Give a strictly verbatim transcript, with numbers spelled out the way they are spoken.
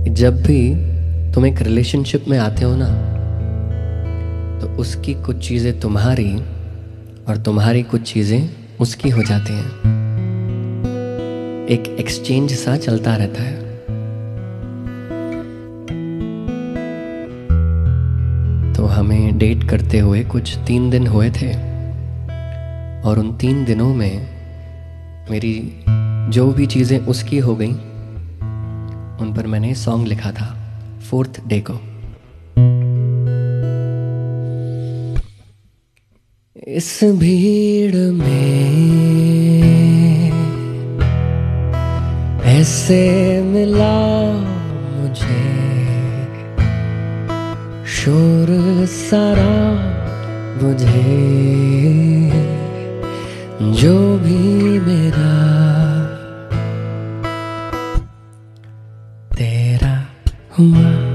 जब भी तुम एक रिलेशनशिप में आते हो ना, तो उसकी कुछ चीज़ें तुम्हारी और तुम्हारी कुछ चीज़ें उसकी हो जाती हैं। एक एक्सचेंज सा चलता रहता है। तो हमें डेट करते हुए कुछ तीन दिन हुए थे, और उन तीन दिनों में मेरी जो भी चीज़ें उसकी हो गई, उन पर मैंने सॉन्ग लिखा था फोर्थ डे को। इस भीड़ में ऐसे मिला मुझे शोर सारा बुझे, जो भी मेरा तेरा हुआ।